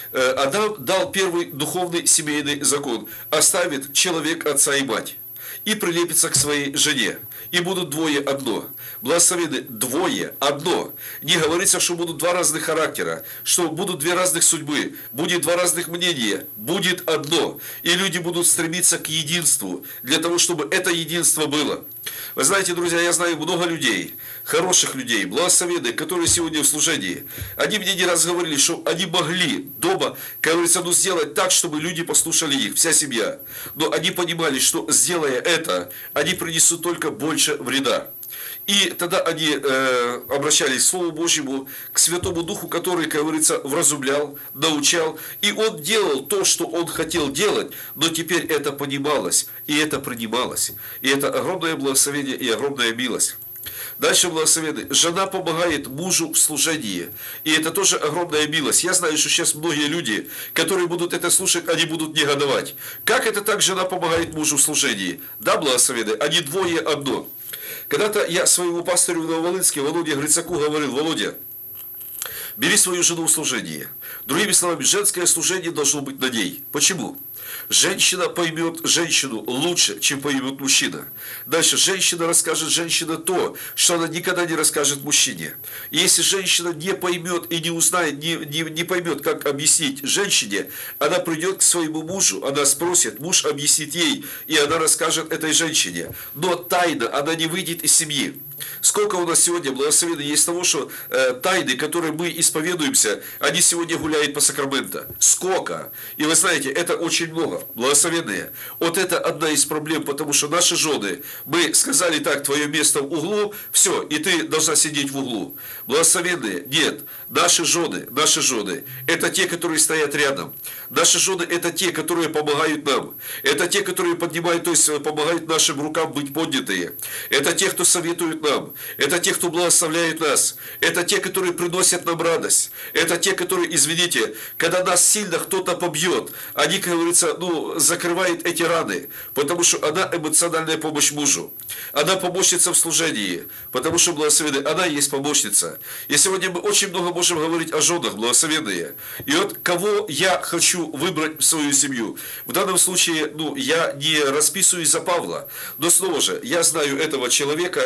Адам дал первый духовный семейный закон. Оставит человек отца и мать и прилепится к своей жене. И будут двое одно. Благословены двое одно. Не говорится, что будут два разных характера, что будут две разных судьбы, будет два разных мнения, будет одно. И люди будут стремиться к единству, для того, чтобы это единство было. Вы знаете, друзья, я знаю много людей, хороших людей, благословенных, которые сегодня в служении. Они мне не раз говорили, что они могли дома, как говорится, ну, сделать так, чтобы люди послушали их, вся семья. Но они понимали, что сделая это, они принесут только больше вреда. И тогда они э, обращались к Слову Божьему, к Святому Духу, который, как говорится, вразумлял, научал. И он делал то, что он хотел делать, но теперь это понималось, и это принималось. И это огромное благословение и огромная милость. Дальше благословенный. Жена помогает мужу в служении. И это тоже огромная милость. Я знаю, что сейчас многие люди, которые будут это слушать, они будут негодовать. Как это так жена помогает мужу в служении? Да, благословенный, они двое одно. Когда-то я своему пастору в Нововолынске, Володе Грицаку, говорил: Володя, бери свою жену в служение. Другими словами, женское служение должно быть на ней. Почему? Женщина поймет женщину лучше, чем поймет мужчина. Дальше, женщина расскажет женщине то, что она никогда не расскажет мужчине. И если женщина не поймет и не узнает, не, не, не поймет, как объяснить женщине, она придет к своему мужу, она спросит, муж объяснит ей, и она расскажет этой женщине. Но тайна, она не выйдет из семьи. Сколько у нас сегодня, благословенно, есть того, что э, тайны, которые мы исповедуемся, они сегодня гуляют по сакраменто. Сколько? И вы знаете, это очень много. Благословенные. Вот это одна из проблем, потому что наши жены, мы сказали так, твое место в углу, все, и ты должна сидеть в углу. Благословенные, нет. Наши жены, наши жены, это те, которые стоят рядом. Наши жены, это те, которые помогают нам. Это те, которые поднимают, то есть помогают нашим рукам быть поднятые. Это те, кто советует нам. Это те, кто благословляет нас. Это те, которые приносят нам радость. Это те, которые, извините, когда нас сильно кто-то побьет, они, как говорится, ну, закрывают эти раны, потому что она эмоциональная помощь мужу. Она помощница в служении, потому что, благословенная, она есть помощница. И сегодня мы очень много можем говорить о женах, благословенные. И вот кого я хочу выбрать в свою семью. В данном случае, ну, я не расписываюсь за Павла, но снова же, я знаю этого человека, и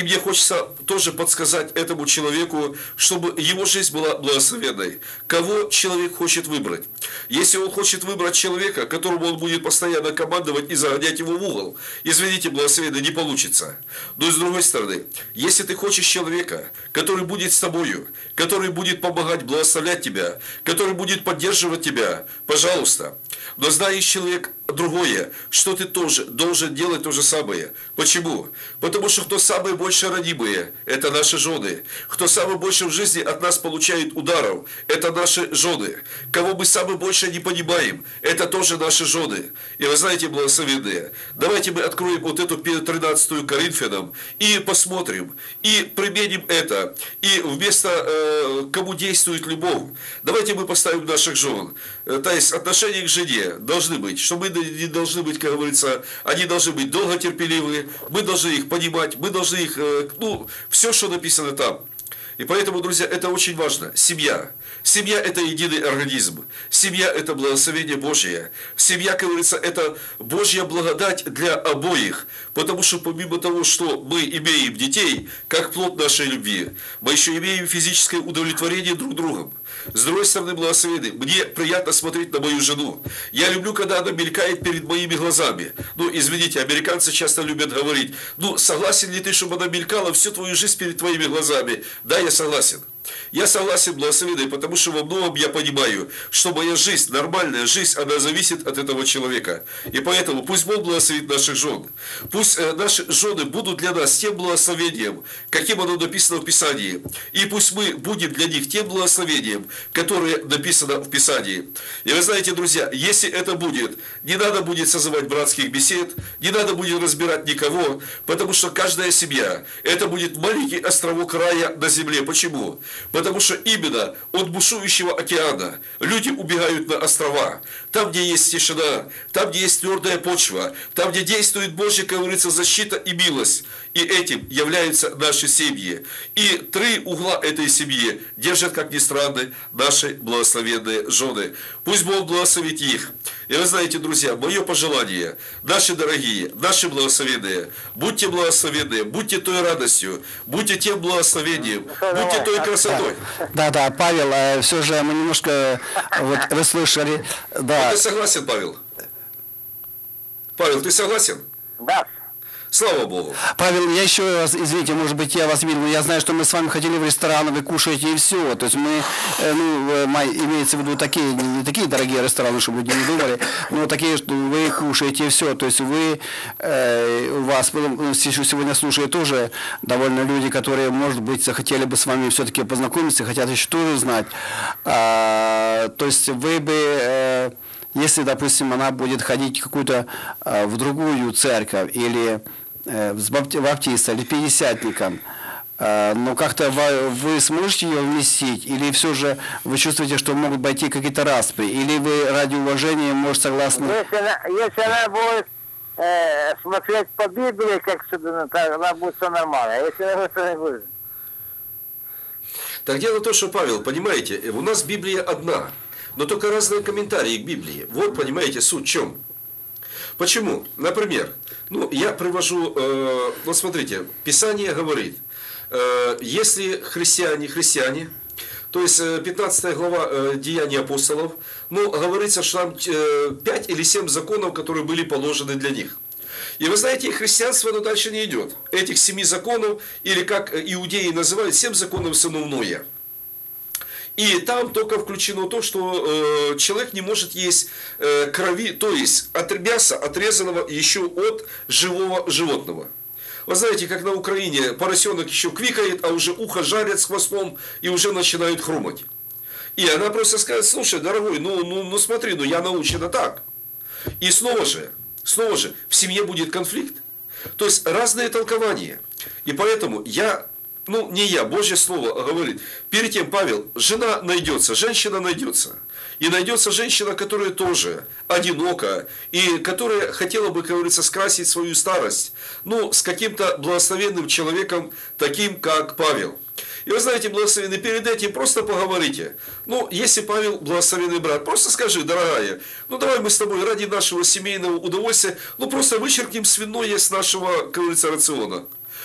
мне хочется тоже подсказать этому человеку, чтобы его жизнь была благословенной. Кого человек хочет выбрать? Если он хочет выбрать человека, которому он будет постоянно командовать и загонять его в угол, извините, благословенный, не получится. Но с другой стороны, если ты хочешь человека, который будет с тобою, который будет помогать, благословлять тебя, который будет поддерживать тебя, пожалуйста. Но знаешь, человек другое, что ты тоже должен делать то же самое. Почему? Потому что кто самые больше ранимые, это наши жены. Кто самое больше в жизни от нас получает ударов, это наши жены. Кого мы самое больше не понимаем, это тоже наши жены. И вы знаете, благословенные, давайте мы откроем вот эту тринадцатую Коринфянам и посмотрим, и применим это. И вместо э, кому действует любовь, давайте мы поставим наших жен. То есть отношения к жене должны быть, что мы не должны быть, как говорится, они должны быть долготерпеливые, мы должны их понимать, мы должны их, ну, все, что написано там. И поэтому, друзья, это очень важно. Семья. Семья – это единый организм. Семья – это благословение Божье. Семья, как говорится, это Божья благодать для обоих. Потому что помимо того, что мы имеем детей, как плод нашей любви, мы еще имеем физическое удовлетворение друг другом. С другой стороны, благословенный, мне приятно смотреть на мою жену. Я люблю, когда она мелькает перед моими глазами. Ну, извините, американцы часто любят говорить, ну, согласен ли ты, чтобы она мелькала всю твою жизнь перед твоими глазами? Да, я согласен. Я согласен, благословенный, потому что во многом я понимаю, что моя жизнь, нормальная жизнь, она зависит от этого человека. И поэтому пусть Бог благословит наших жен. Пусть э, наши жены будут для нас тем благословением, каким оно написано в Писании. И пусть мы будем для них тем благословением, которое написано в Писании. И вы знаете, друзья, если это будет, не надо будет созывать братских бесед, не надо будет разбирать никого, потому что каждая семья, это будет маленький островок рая на земле. Почему? Потому что именно от бушующего океана люди убегают на острова. Там, где есть тишина, там, где есть твердая почва, там, где действует Божья, как говорится, защита и милость. И этим являются наши семьи. И три угла этой семьи держат, как ни странно, наши благословенные жены. Пусть Бог благословит их. И вы знаете, друзья, мое пожелание, наши дорогие, наши благословенные, будьте благословенные, будьте той радостью, будьте тем благословением, будьте той красотой. Да, да, Павел, все же мы немножко, вот вы слышали. Да. Вот ты согласен, Павел? Павел, ты согласен? Да. Слава Богу. Павел, я еще раз, извините, может быть, я вас видел, но я знаю, что мы с вами ходили в ресторан, вы кушаете и все. То есть мы, ну, имеется в виду такие, не такие дорогие рестораны, чтобы люди не думали, но такие, что вы кушаете и все. То есть вы, у вас, сегодня слушают тоже довольно люди, которые, может быть, захотели бы с вами все-таки познакомиться, хотят еще тоже знать. То есть вы бы... Если, допустим, она будет ходить какую-то э, в другую церковь, или э, с баптистом, или пятидесятником, э, но как-то вы, вы сможете ее вместить, или все же вы чувствуете, что могут пойти какие-то распри, или вы ради уважения, может, согласны? Если она, если она будет э, смотреть по Библии, как сюда, тогда будет все нормально. А если она это не будет. Так дело в том, что, Павел, понимаете, у нас Библия одна. Но только разные комментарии к Библии. Вот, понимаете, суть в чем. Почему? Например, ну, я привожу, э, вот смотрите, Писание говорит, э, если христиане, христиане, то есть пятнадцатая глава э, Деяний апостолов, ну, говорится, что там э, пять или семь законов, которые были положены для них. И вы знаете, христианство, оно дальше не идет. Этих семи законов, или как иудеи называют, семь законов сынов Ноя. И там только включено то, что э, человек не может есть э, крови, то есть от мяса, отрезанного еще от живого животного. Вы знаете, как на Украине поросенок еще квикает, а уже ухо жарят с хвостом и уже начинают хрумать. И она просто скажет: слушай, дорогой, ну, ну, ну смотри, ну я научена так. И снова же, снова же, в семье будет конфликт. То есть разные толкования. И поэтому я... Ну, не я, Божье Слово говорит. Перед тем, Павел, жена найдется, женщина найдется. И найдется женщина, которая тоже одинока, и которая хотела бы, как говорится, скрасить свою старость, ну, с каким-то благословенным человеком, таким, как Павел. И вы знаете, благословенный, перед этим просто поговорите. Ну, если Павел благословенный брат, просто скажи: дорогая, ну давай мы с тобой ради нашего семейного удовольствия, ну просто вычеркнем свиное с нашего, как говорится, рациона.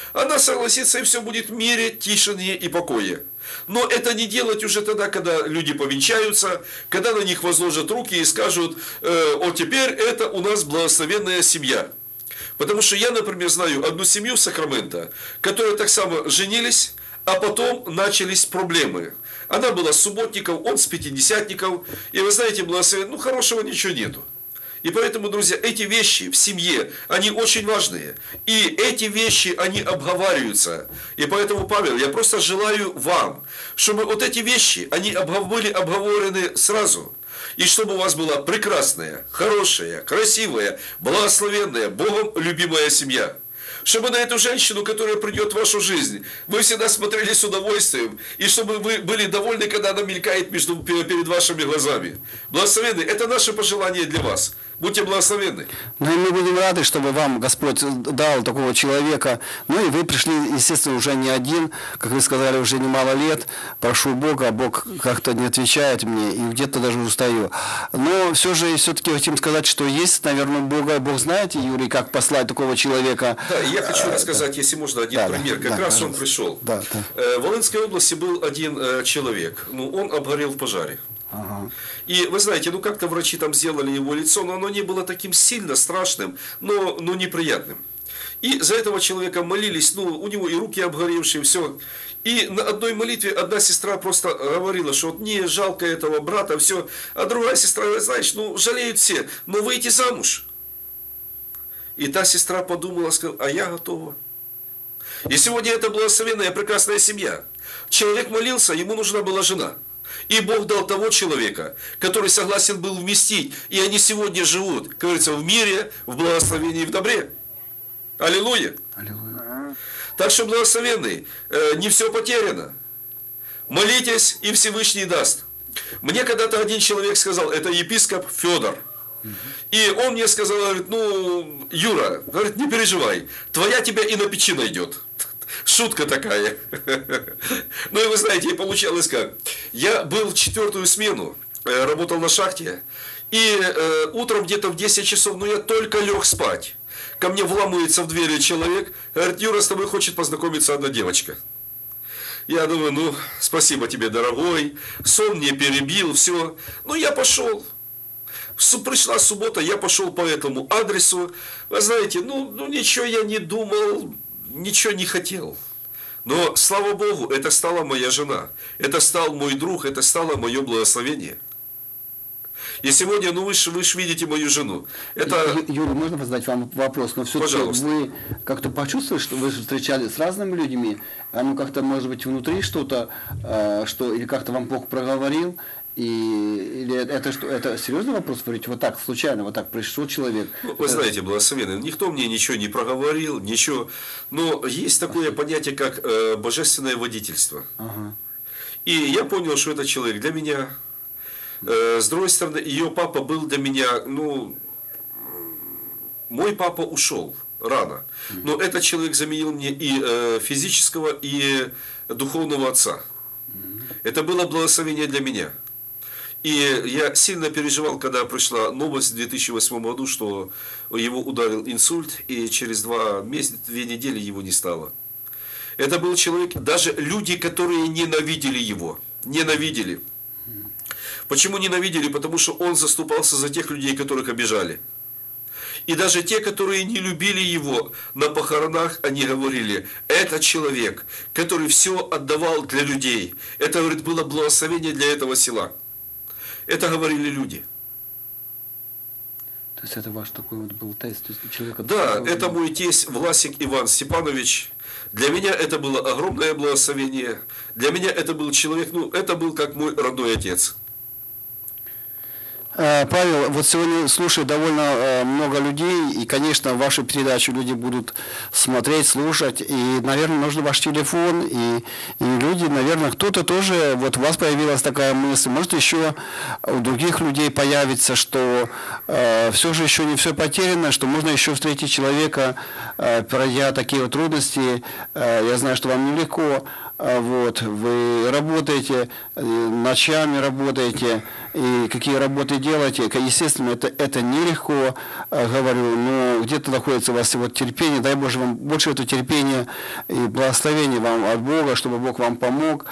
она согласится, и все будет в мире, тишине и покое. Но это не делать уже тогда, когда люди повенчаются, когда на них возложат руки и скажут, э, о, теперь это у нас благословенная семья. Потому что я, например, знаю одну семью в Сакраменто, которые так само женились, а потом начались проблемы. Она была с субботников, он с пятидесятников, и вы знаете, благословенно, ну хорошего ничего нету. И поэтому, друзья, эти вещи в семье, они очень важные. И эти вещи, они обговариваются. И поэтому, Павел, я просто желаю вам, чтобы вот эти вещи, они были обговорены сразу. И чтобы у вас была прекрасная, хорошая, красивая, благословенная, Богом любимая семья. Чтобы на эту женщину, которая придет в вашу жизнь, вы всегда смотрели с удовольствием, и чтобы вы были довольны, когда она мелькает между, перед вашими глазами. Благословенны, это наше пожелание для вас. Будьте благословенны. Ну и мы будем рады, чтобы вам Господь дал такого человека. Ну и вы пришли, естественно, уже не один, как вы сказали, уже немало лет. Прошу Бога, а Бог как-то не отвечает мне, и где-то даже устаю. Но все же, все-таки хотим сказать, что есть, наверное, Бога. Бог знаете, Юрий, как послать такого человека. Да, я хочу а, рассказать, да. Если можно, один да, пример. Как да, раз да, он пришел. Да, да. В Волынской области был один человек. Ну, он обгорел в пожаре. Ага. И вы знаете, ну как-то врачи там сделали его лицо, но оно не было таким сильно страшным, но, но неприятным. И за этого человека молились, ну у него и руки обгоревшие, все. И на одной молитве одна сестра просто говорила, что вот не жалко этого брата, все. А другая сестра говорит, знаешь, ну жалеют все, но выйти замуж. И та сестра подумала, сказала, а я готова. И сегодня это благословенная прекрасная семья. Человек молился, ему нужна была жена. И Бог дал того человека, который согласен был вместить. И они сегодня живут, как говорится, в мире, в благословении и в добре. Аллилуйя. Аллилуйя. Так что, благословенный, не все потеряно. Молитесь, и Всевышний даст. Мне когда-то один человек сказал, это епископ Федор. И он мне сказал, говорит, ну, Юра, говорит, не переживай, твоя тебя и на печи найдет. Шутка такая. Ну и вы знаете, получалось как. Я был в четвертую смену, работал на шахте, и э, утром где-то в десять часов, ну я только лег спать. Ко мне вламывается в двери человек, говорит, Юра, с тобой хочет познакомиться одна девочка. Я думаю, ну, спасибо тебе, дорогой, сон мне перебил, все. Ну я пошел. Пришла суббота, я пошел по этому адресу. Вы знаете, ну, ну ничего я не думал, ничего не хотел. Но, слава Богу, это стала моя жена. Это стал мой друг, это стало мое благословение. И сегодня, ну вы же вы видите мою жену. Это... Юрий, можно задать вам вопрос? Но все-таки вы как-то почувствовали, что вы встречались с разными людьми, а ну как-то, может быть, внутри что-то, что или как-то вам Бог проговорил? И, или это что, это серьезный вопрос, говорите, вот так, случайно, вот так пришел человек? Ну, вы это... знаете, благословенный, никто мне ничего не проговорил, ничего, но есть такое ага. понятие, как э, божественное водительство. Ага. И я понял, что этот человек для меня, э, с другой стороны, ее папа был для меня, ну, мой папа ушел рано, но mm-hmm. этот человек заменил мне и э, физического, и духовного отца. Mm-hmm. Это было благословение для меня. И я сильно переживал, когда пришла новость в две тысячи восьмом году, что его ударил инсульт, и через два месяца, две недели его не стало. Это был человек, даже люди, которые ненавидели его, ненавидели. Почему ненавидели? Потому что он заступался за тех людей, которых обижали. И даже те, которые не любили его, на похоронах они говорили, это человек, который все отдавал для людей. Это, говорит, было благословение для этого села. Это говорили люди. То есть это ваш такой вот был тест? То есть человека да, это мой тесть Власик Иван Степанович. Для меня это было огромное благословение. Для меня это был человек, ну, это был как мой родной отец. Павел, вот сегодня слушаю довольно много людей, и, конечно, вашу передачу люди будут смотреть, слушать, и, наверное, нужен ваш телефон, и, и люди, наверное, кто-то тоже, вот у вас появилась такая мысль, может, еще у других людей появится, что э, все же еще не все потеряно, что можно еще встретить человека, э, пройдя такие вот трудности, э, я знаю, что вам нелегко, а, вот, вы работаете, ночами работаете, и какие работы делаете, естественно, это, это нелегко, говорю, но где-то находится у вас вот терпение, дай Боже вам больше этого терпения и благословения вам от Бога, чтобы Бог вам помог,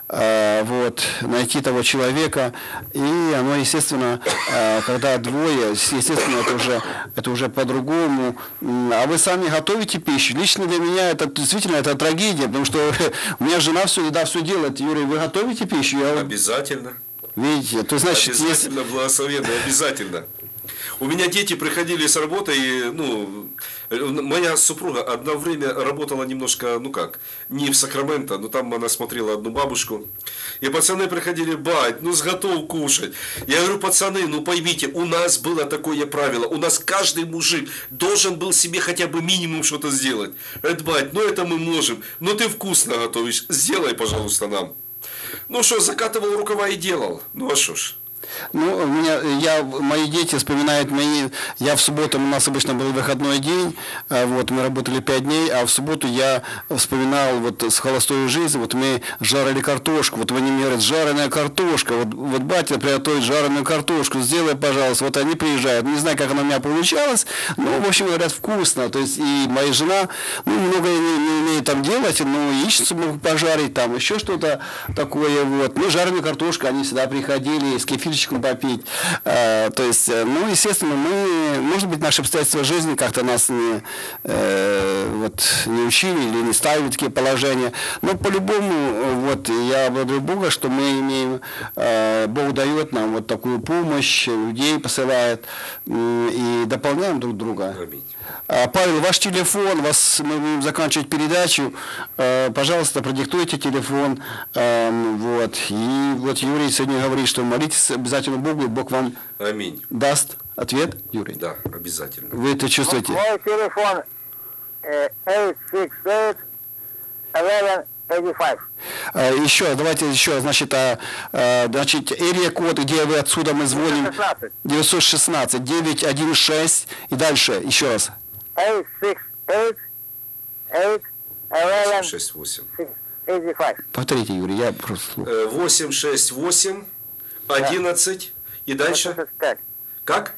вот, найти того человека, и оно, естественно, когда двое, естественно, это уже, это уже по-другому. А вы сами готовите пищу? Лично для меня это действительно это трагедия, потому что у меня жена все, да, все делает. Юрий, вы готовите пищу? Я... Обязательно. Видите, то значит, обязательно, есть... благословенно, обязательно. У меня дети приходили с работы, и, ну, моя супруга одно время работала немножко, ну как, не в Сакраменто, но там она смотрела одну бабушку. И пацаны приходили: бать, ну сготов кушать. Я говорю: пацаны, ну поймите, у нас было такое правило, у нас каждый мужик должен был себе хотя бы минимум что-то сделать. Это, бать, ну это мы можем, но ты вкусно готовишь, сделай, пожалуйста, нам. Ну что, закатывал рукава и делал, ну а что ж. Ну, у меня, я, мои дети вспоминают мои, я в субботу, у нас обычно был выходной день, вот, мы работали пять дней, а в субботу я вспоминал вот с холостую жизнь, вот мы жарили картошку, вот они мне говорят: жареная картошка, вот, вот батя приготовит жареную картошку, сделай, пожалуйста, вот они приезжают, не знаю, как она у меня получалась, но, в общем, говорят, вкусно, то есть, и моя жена, ну, много не, не умеет там делать, но яичницу могут пожарить, там, еще что-то такое, вот, ну, жареную картошку, они всегда приходили с кефирчиком попить. А, то есть, ну, естественно, мы, может быть, наши обстоятельства жизни как-то нас не, э, вот, не учили или не ставили такие положения. Но по-любому, вот, я благодарю Бога, что мы имеем, э, Бог дает нам вот такую помощь, людей посылает, э, и дополняем друг друга. А, Павел, ваш телефон, вас, мы будем заканчивать передачу, э, пожалуйста, продиктуйте телефон, э, вот, и вот Юрий сегодня говорит, что молитесь обязательно Богу, и Бог вам Аминь. даст ответ, Юрий? Да, обязательно. Вы это чувствуете? Мой телефон восемь шесть шесть один один восемь пять. А, еще, давайте еще, значит, а, а, значит, area код, где вы отсюда мы звоним, девятьсот шестнадцать девятьсот шестнадцать и дальше, еще раз. восемь шесть шесть один один шесть восемь. восемь пять. Повторите, Юрий, я просто слушаю. восемь шесть восемь одиннадцать и дальше. восемьдесят пять. Как?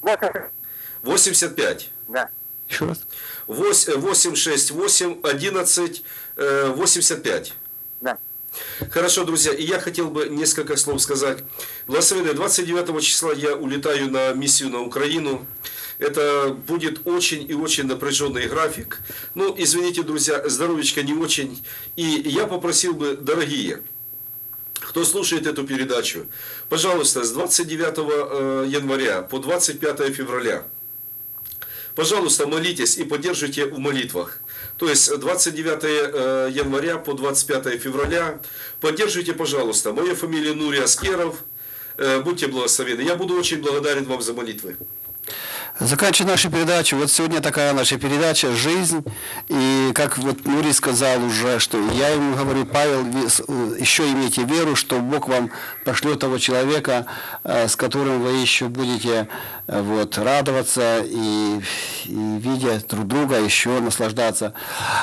восемьдесят пять. Да. Еще раз. восемь шесть восемь одиннадцать восемьдесят пять. Да. Хорошо, друзья, и я хотел бы несколько слов сказать. Благословенное, двадцать девятого числа я улетаю на миссию на Украину. Это будет очень и очень напряженный график. Ну, извините, друзья, здоровечко не очень. И я попросил бы, дорогие, кто слушает эту передачу, пожалуйста, с двадцать девятого января по двадцать пятое февраля, пожалуйста, молитесь и поддержите в молитвах. То есть двадцать девятого января по двадцать пятое февраля поддержите, пожалуйста. Моя фамилия Нурий Аскеров. Будьте благословенны. Я буду очень благодарен вам за молитвы. Заканчивая нашу передачу, вот сегодня такая наша передача «Жизнь», и как вот Нурий сказал уже, что я ему говорю: Павел, еще имейте веру, что Бог вам пошлет того человека, с которым вы еще будете вот, радоваться и, и видя друг друга, еще наслаждаться.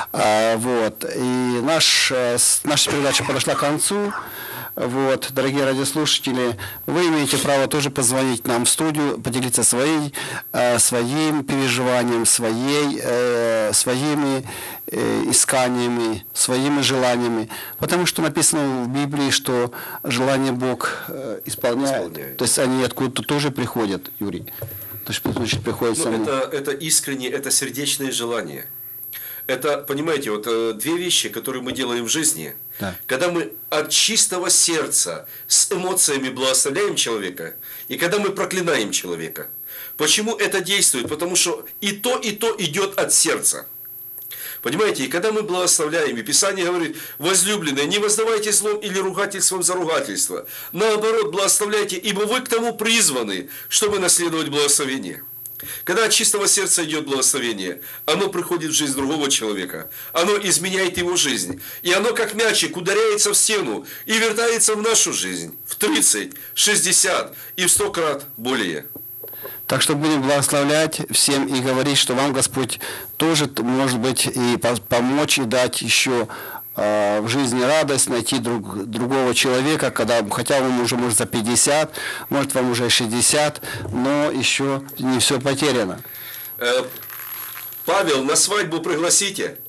Вот. И наш, наша передача подошла к концу. Вот, дорогие радиослушатели, вы имеете право тоже позвонить нам в студию, поделиться своей, э, своим переживанием, своей, э, своими э, исканиями, своими желаниями. Потому что написано в Библии, что желание Бог э, исполняет. исполняет. То есть они откуда-то тоже приходят, Юрий. То есть, значит, приходят ну, сами. Это, это искреннее, это сердечное желание. Это, понимаете, вот две вещи, которые мы делаем в жизни. Да. Когда мы от чистого сердца с эмоциями благословляем человека, и когда мы проклинаем человека. Почему это действует? Потому что и то, и то идет от сердца. Понимаете, и когда мы благословляем, и Писание говорит: возлюбленные, не воздавайте злом или ругательством за ругательство. Наоборот, благословляйте, ибо вы к тому призваны, чтобы наследовать благословение. Когда от чистого сердца идет благословение, оно приходит в жизнь другого человека, оно изменяет его жизнь, и оно как мячик ударяется в стену и вертается в нашу жизнь в тридцать, шестьдесят и в сто крат более. Так что будем благословлять всем и говорить, что вам Господь тоже может быть и помочь, и дать еще э, в жизни радость, найти друг, другого человека, когда, хотя вам уже может за пятьдесят, может вам уже шестьдесят, но еще не все потеряно. Э, Павел, на свадьбу пригласите?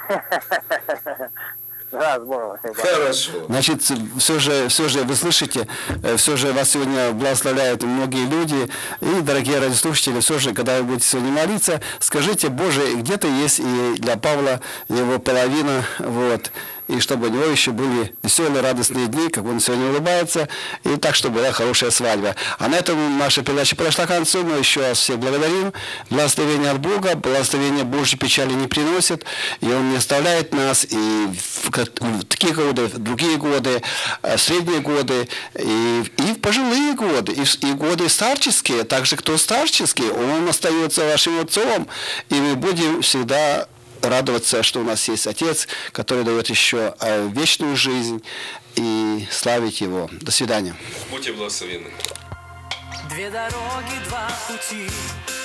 Да, здорово. Хорошо. Значит, все же, все же, вы слышите, все же вас сегодня благословляют многие люди. И, дорогие радиослушатели, все же, когда вы будете сегодня молиться, скажите, Боже, где-то есть и для Павла его половина, вот, и чтобы у него еще были веселые, радостные дни, как он сегодня улыбается, и так, чтобы была хорошая свадьба. А на этом наша передача подошла к концу. Мы еще раз всех благодарим. Благословение от Бога, благословение Божьей печали не приносит, и Он не оставляет нас и в, в такие годы, в другие годы, в средние годы, и, и в пожилые годы, и, в, и годы старческие, также кто старческий, Он остается вашим отцом, и мы будем всегда радоваться, что у нас есть Отец, который дает еще вечную жизнь, и славить Его. До свидания. Будьте благословенны. Две дороги, два пути,